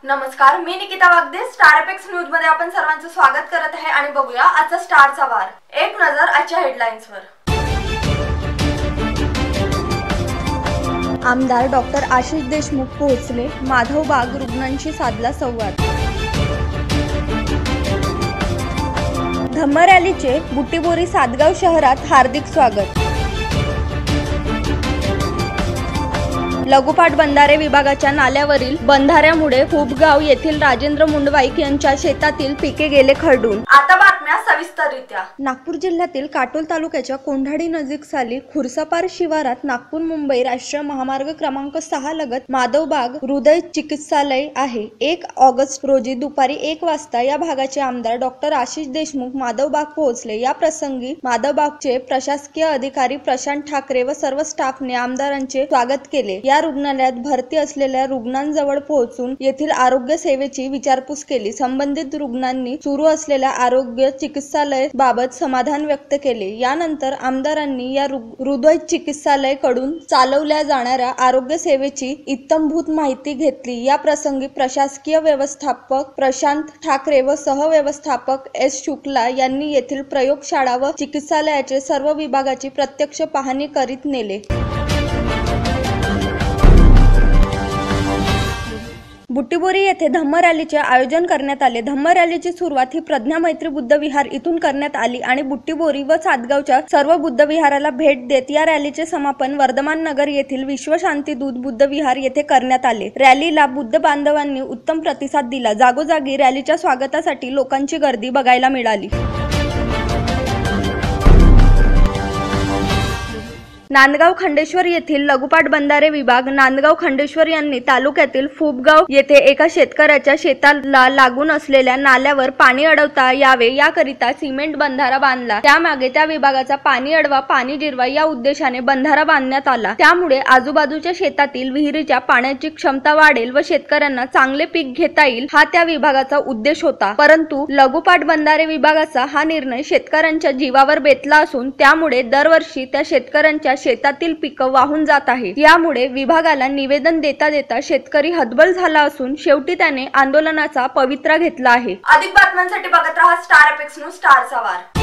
नमस्कार, मी Nikita Wagde. Star apex news मध्ये आपण सर्वांचं स्वागत करत आहे आणि बघूया आजचा स्टारचा वार. एक नजर आजच्या हेडलाईन्सवर. आमदार डॉक्टर आशिष देशमुख पोहोचले. माधवबाग रुग्णांशी साधला संवाद. धम्म रॅलीचे बुट्टीबोरी सातगाव शहरात हार्दिक स्वागत. लगोपाठ बंधारे विभागाच्या नाल्यावरील बंधाऱ्यामुळे खूपगाव येथील राजेंद्र मुंडवाईक यांच्या शेतातील पिके गेले खरडून. आता बातम्या सविस्तररित्या. नागपूर जिल्ह्यातील काटोल तालुक्याच्या कोंढाडी नजीक साली खुर्सापार शिवारात नागपूर मुंबई राष्ट्रीय महामार्ग क्रमांक 6 लगत माधवबाग हृदय चिकित्सालय आहे. 1 ऑगस्ट रोजी दुपारी 1 वाजता या भागाचे आमदार डॉक्टर आशिष देशमुख माधवबाग पोहोचले. या प्रसंगी माधवबागचे प्रशासकीय अधिकारी प्रशांत ठाकरे व सर्व स्टाफने आमदारांचे स्वागत केले. या रुग्णालयात भरती असलेल्या रुग्णांजवळ पोहोचून येथील आरोग्य सेवेची विचारपूस केली. संबंधित रुग्णांनी सुरू असलेल्या आरोग्य चिकित्सालय बाबत समाधान व्यक्त केले. यानंतर आमदारांनी या हृदय चिकित्सालय कडून चालवल्या जाणाऱ्या आरोग्य सेवेची इत्थंभूत माहिती घेतली. या प्रसंगी प्रशासकीय व्यवस्थापक प्रशांत ठाकरे व सहव्यवस्थापक एस शुक्ला यांनी येथील प्रयोगशाळा व चिकित्सालयाचे सर्व विभागाची प्रत्यक्ष पाहणी करीत नेले. बुट्टीबोरी येथे धम्म रॅलीचे आयोजन करण्यात आले. धम्म रॅलीची सुरुवात ही प्रज्ञा मैत्री बुद्ध विहार इथून करण्यात आली आणि बुट्टीबोरी व सातगावच्या सर्व बुद्ध विहाराला भेट देत या रॅलीचे समापन वर्धमान नगर येथील विश्व शांती दूत बुद्ध विहार येथे करण्यात आले. रॅलीला बुद्ध बांधवांनी उत्तम प्रतिसाद दिला. जागोजागी रॅलीच्या स्वागतासाठी लोकांची गर्दी बघायला मिळाली. नांदगाव खंडेश्वर येथील लगोपाठ बंधारे विभाग नांदगाव खंडेश्वर यांनी तालुक्यातील फुबगाव येथे एका शेतकऱ्याच्या शेताला लागून असलेल्या नाल्यावर पाणी अडवता यावे याकरिता सिमेंट बंधारा बांधला. त्यामागे त्या विभागाचा पाणी अडवा पाणी जिरवा या उद्देशाने बंधारा बांधण्यात आला. त्यामुळे आजूबाजूच्या शेतातील विहिरीच्या पाण्याची क्षमता वाढेल व शेतकऱ्यांना चांगले पीक घेता येईल हा त्या विभागाचा उद्देश होता. परंतु लगोपाठ बंधारे विभागाचा हा निर्णय शेतकऱ्यांच्या जीवावर बेतला असून त्यामुळे दरवर्षी त्या शेतकऱ्यांच्या शेतातील पिकं वाहून जात आहेत. यामुळे विभागाला निवेदन देता देता शेतकरी हतबल झाला असून शेवटी त्याने आंदोलनाचा पवित्रा घेतला आहे. अधिक बातम्यांसाठी बघत रहा स्टार एपेक्स न्यूज, स्टारचा वार.